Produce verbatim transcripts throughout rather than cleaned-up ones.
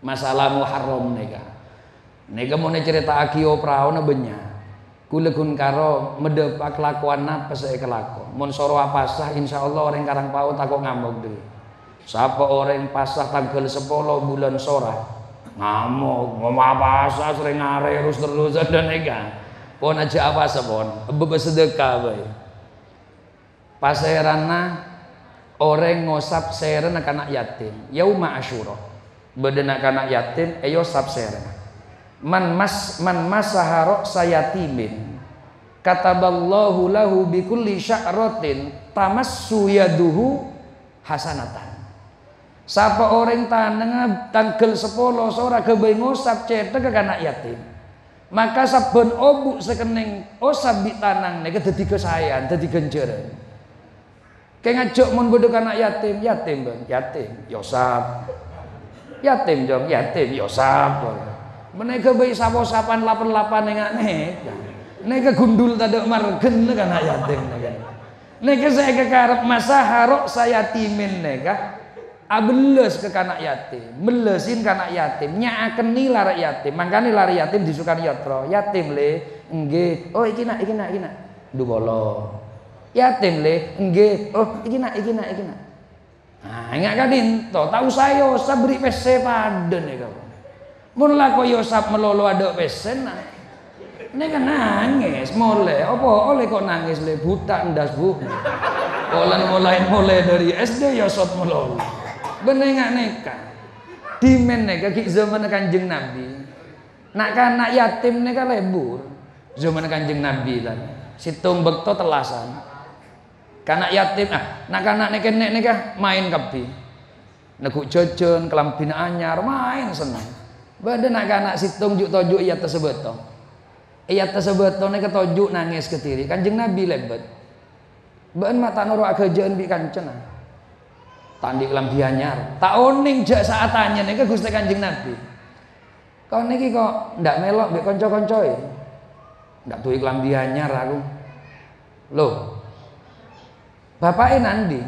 masalah muharram neka neka mau cerita akio prao na benya kule kun karo medepak kelakuan apa saya kelako mon soro apasah insyaallah orang karang paut aku ngamuk deh siapa orang pasah tanggal sepuluh bulan sora ngamuk ngomong apasah sering ngare terus terusan dan neka pon aja apa sepon bebe sedekah bae paserana orang ngosap seren anak yatim yauma asyura bedena anak yatim ayo sap seren man mas man masaharo sayatimin kataballahu lahu bikulli sya'ratin tamassu yaduhu hasanatan sapa orang tanang tanggal sepuluh sora kebe ngosap cetek ke anak yatim maka saben obuk sekening osap di tanang nek dadi kesayan dadi genjeren kayak ngajak mon bodok anak yatim, yatim bang, yatim, yosap, yatim jong, yatim, yosap. Mereka bayi sapo-sapan lapan-lapan yang aneh, mereka gundul tadi margen kan anak yatim, mereka saya kekarap masa harok saya timin mereka, abeles ke kanak yatim, belesin kanak yatim, nyaken nih lara yatim, makanya lara yatim disukan yotro, yatim le, enggak, oh iki nak, iki nak, iki nak, du bolo. Yatim le, enggak, oh iki nak, iki nak, iki nak. Nah, enggak kadin, toh tahu saya usah beri pese paden ya kau. Mun lah kau yosap melolo ada pese nah. Ini kan nangis, mulai, apa oleh kok nangis le buta ndas bu. Olan mulai mulai dari S D yosap melolo. Bener nggak neka? Dimen neka ki zaman kanjeng Nabi. Nak kanak yatim neka lebur. Zaman kanjeng Nabi tadi. Situng bekto telasan. Kanak yatim ah nak kanak nek nek nek main kapi nekuk jajan kelambina anyar main senang badan nak kanak situng juk tojuk iya tersebut to iya tersebut to nek tojuk nangis ketiri kanjeng Nabi lebet baen mata noro agajaan bi kancena tandi kelambi anyar tak oning jak saat tanya nek Gusti kanjeng Nabi kau niki kok ndak melok mbek kanca-kancoe ndak duwe kelambi anyar aku loh bapaknya nandi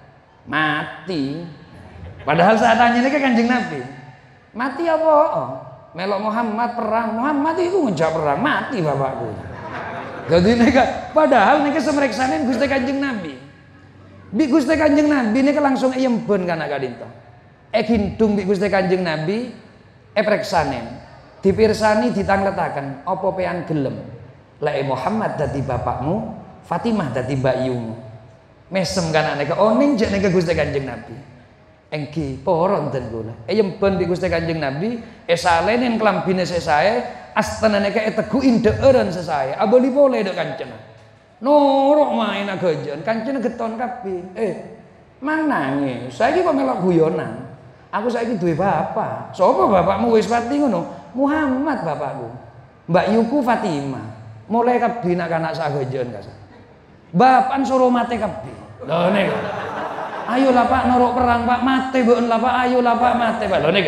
mati padahal saat tanya ini kan kanjeng Nabi mati apa oh, melok Muhammad perang Muhammad itu ngejak perang mati bapakku jadi ini padahal ini semeriksanin Gusti kanjeng Nabi bi Gusti kanjeng Nabi ini langsung eyemben kana kadinto e gintung bi Gusti kanjeng Nabi e preksanen dipirsani ditangletaken apa pean gelem lek Muhammad dadi bapakmu Fatimah dadi mbakyumu mesem kan aneka oning jek neka Gusti kanjeng Nabi engki poron ten kula eyemben di Gusti kanjeng Nabi esalenen klambine sesae astana neka etegu indeureun sesae abali boleh dok kancena norok main agajan kancena geton kabeh eh mang nangis saiki kok melok guyonan aku saiki duwe bapak sapa bapakmu wis pati ngono Muhammad bapakku Mbak Yuku Fatimah mulai kabeh nak anak sagajan kasa bapan suruh mati kabeh lho nek ayo lah Pak norok perang Pak mati mboten lah Pak ayo lah Pak mati Pak lho nek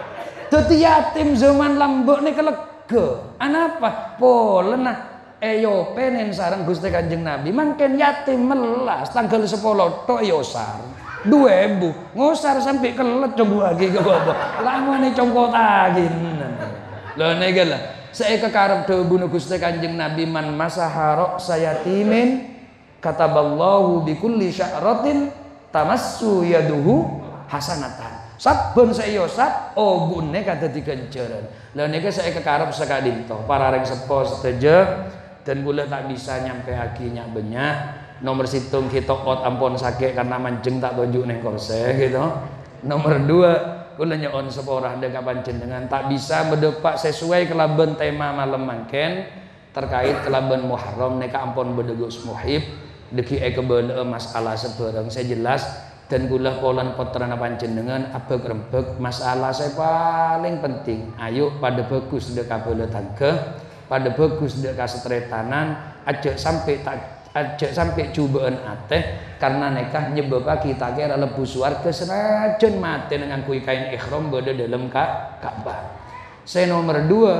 dadi yatim zaman lambok nek lega anapa polen nah eyo penen sareng Gusti kanjeng Nabi mangken yatim melas tanggal sepuluh tok yosar dua ribu ngosar sampai kelet coba lagi ke bawah lamane congko tagin lho nek lah saya kekarep dawuh Gusti kanjeng Nabi man masaharok sayatimin kataballahu bikulli sya'ratin tamassu yaduhu hasanatan saben saya yosap obune kada digenjeren lha niki saya kekarep sakadinto para reng sepo seteje dan kula tak bisa nyampe aki nyak benyak nomor situng kita ot ampun sakit karena mancing tak tunjuk neng korse gitu nomor dua kula nyon sepora ndek panjenengan tak bisa mendepak sesuai kelaben tema malam mangken terkait kelaben Muharram neka ampun bedegus muhib deki ekebel masalah sebarang saya jelas dan kula polan potrana panjenengan abeg rembeg masalah saya paling penting ayo pada bagus dek kabele tangga pada bagus dek kasetretanan aja sampai tak aja sampai cobaan ateh karena nekah nyebab kita kira lebu swarga senajan mati dengan kui kain ihram berada dalam Ka'bah. Saya nomor dua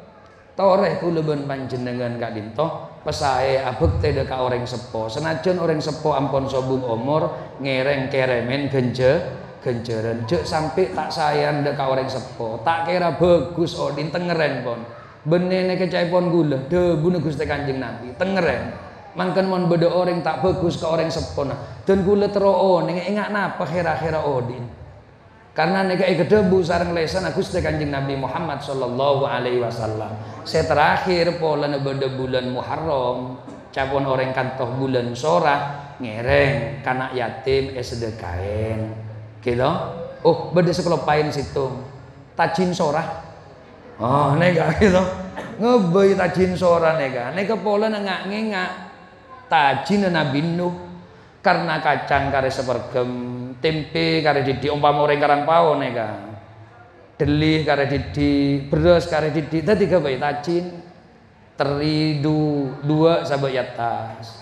toreh kula ben panjenengan Kak Dinto pesae abek teh ka orang sepo senajan orang sepo ampun sobung umur ngereng keremen genje Genjeren cek sampai tak sayang dek orang sepo. Tak kira bagus Odin tengeren pon. Benene kecai pon gula. Debu ne Gusti Kanjeng Nabi tengeren. Mangken mon beda orang tak bagus ke orang sepo nah. Dan gula teroo ning ingat napa kira-kira Odin. Karena neka debu sareng lesan Gusti Kanjeng Nabi Muhammad sallallahu alaihi wasallam. Saya terakhir pola beda bulan Muharram. Capon orang kantoh bulan sorah ngereng kanak yatim sedekain. Gitu. Oh, beda sekelopain situ. Tajin sorah. Oh, nega gitu. Ngebay tajin sorah nega. Nega pola nengak ngengak. Tajin Nabi Nuh. Karena kacang kare sepergem, tempe kare didi, umpama orang karang pao nega. Delih kare didi, beras kare didi. Tadi tiga bayi tajin. Teri du, dua sabak yatas.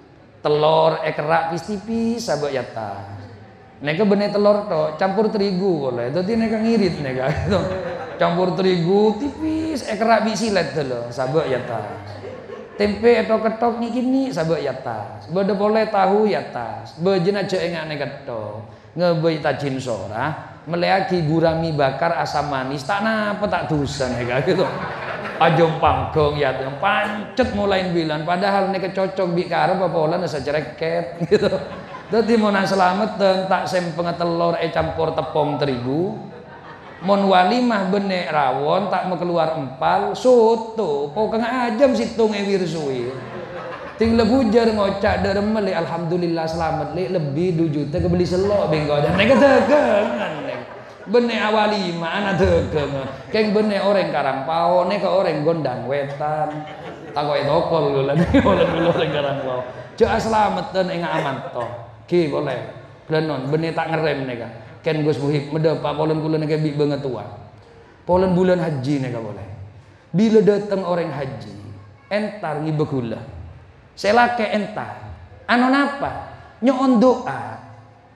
Telur ekerak tipis sabak yatas. Neka benih telur to campur terigu boleh. Jadi neka ngirit neka gitu. Campur terigu tipis ekerak bisilet dulu sabak ya tas. Tempe atau ketok ni kini sabak ya tas. Beda boleh tahu ya tas. Bejen aja enggak neka to. Ngebei tajin sorah meleaki gurami bakar asam manis tak napa tak dosa neka gitu. Ajong pangkong ya yang pancet mulai bilang padahal neka cocok bi karep apa olah nasa cereket gitu. Dadi mau nang selamat dan tak sempeng telur e campur tepung terigu. Mon walimah benek rawon tak mau keluar empal soto pokeng ajam situng e wirsuwi. Ting lebujar ngocak deremel alhamdulillah selamat le lebih dua juta kebeli selok bengko dan neka dagangan nek. Benek awalimah anak dagangan. Keng benek orang Karangpao neka orang Gondang Wetan. Takoke tokol lho lan orang Karangpao. Jek selamat dan enggak aman toh. Ki boleh, blenon, benih tak ngerem nega. Ken Gus Muhib, meda pak polen bulan nega bi banget tua. Polen bulan haji nega boleh. Bila datang orang haji, entar ngibe gula. Selake entar, anu napa? Nyon doa.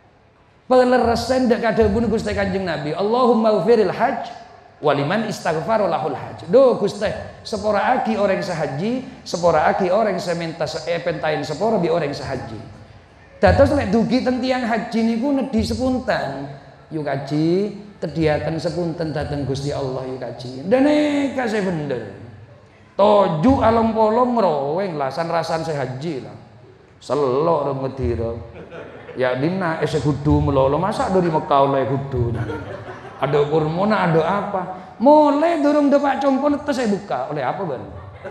Pelerasan dek kada bunuh Gusti Kanjeng Nabi. Allahumma ghfiril hajj waliman istaghfara lahul hajj. Do Gusti, sepora aki orang sehaji, sepora aki orang seminta eh pentain sepora bi orang sehaji. Dados lek dugi teng tiyang haji niku nedhi sepunten. Yuk kaji tediaken sepunten dhateng Gusti Allah yuk kaji. Dene kasih bener. Toju alam polong meroweng lasan rasan sehaji lah. Selok rong Medira. Ya dina ese kudu melolo masa dari Mekah oleh kudu. Ada kurmona ada apa? Mulai durung depak compon terus saya buka oleh apa ban?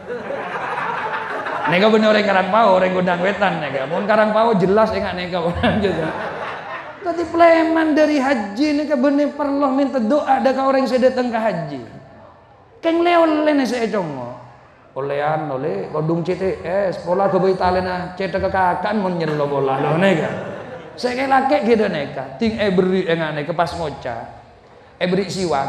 Nega bener orang Karangpao, orang Gondang Wetan nega. Mun Karangpao jelas enggak nega orang juga. Tadi pleman dari haji nega bener perlu minta doa ada orang saya datang ke haji. Keng leol lene saya congo. Olean oleh kodung C T S, pola ke Italena, cetak ke kakan mun nyelo bola lo nega. Saya kayak laki gitu nega. Ting e beri enggak nega pas ngoca. E beri siwak.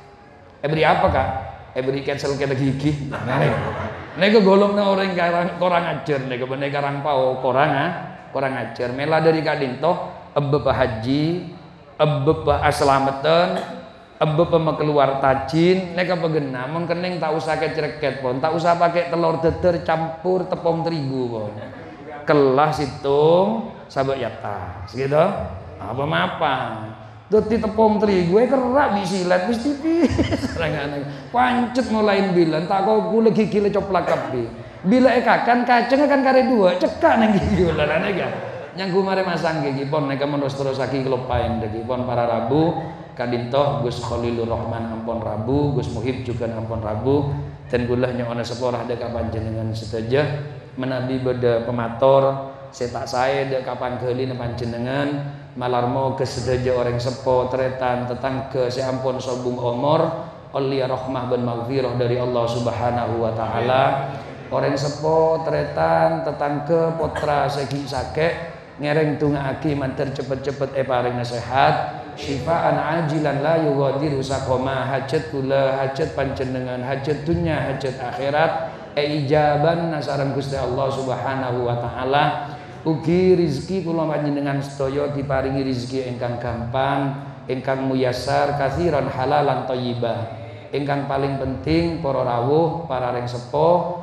E beri apa kak? E beri cancel kita gigi. Nega. Nega golong na orang karang korang ajar nega bener Karangpao korang ah korang ajar mela dari kadinto ebbe haji ebbe aslameten ebbe keluar tajin nega pegena mun kening tak usah kecreket pon tak usah pakai telur deter campur tepung terigu pon kelah situng sabak yatas gitu apa apa dadi tepung terigu e kerak bisilet wis tipis rangane pancet mulai bilang tak kok kula gigi le coplak kabeh bila e kakan kacang kan kare dua cekak nang gigi larane ga nyanggu mare masang gigi pon nek menerus terus aki kelopain degi pon para rabu kadintoh Gus Khalilur Rahman ampun rabu Gus Muhib juga ampun rabu dan kula nyoona seporah dek panjenengan sedaja menabi beda pemator saya tak saya dek kapan keuli panjenengan malarmo kesedaja orang sepo tretan tetangga seampun sobung omor oleh rahmah dan maghfirah dari Allah Subhanahu wa taala orang sepo tretan tetangga putra segi sake ngereng tungaaki manter cepet-cepet e paring sehat syifaan ajilan la yughadiru saqama hajat kula hajat panjenengan hajat dunya hajat akhirat e ijaban nasaran Gusti Allah Subhanahu wa taala. Ugi rizki kula panjenengan sedaya diparingi rizki ingkang gampang, ingkang muyasar, katsiran halalan thayyibah. Ingkang paling penting para rawuh, para reng sepo,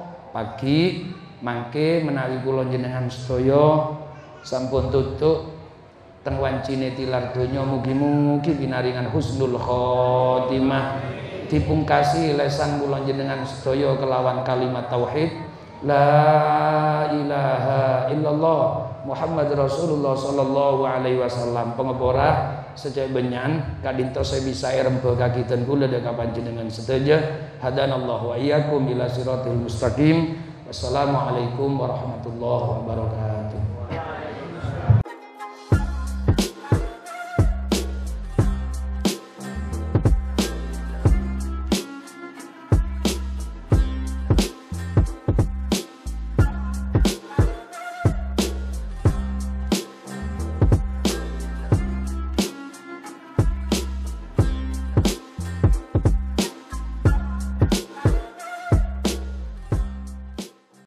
pagi mangke menawi kula jenengan sedaya sampun tutuk teng wancine tilar donya mugi-mugi pinaringan husnul khotimah, dipungkasi lesan kula jenengan sedaya kelawan kalimat tauhid la ilaha illallah Muhammad Rasulullah sallallahu alaihi wasallam. Pengepora sejak benyan kadinto saya bisa rembo kagitan kula dek panjenengan sedaya hadanallahu wa iyyakum ila siratil mustaqim. Wassalamualaikum warahmatullahi wabarakatuh.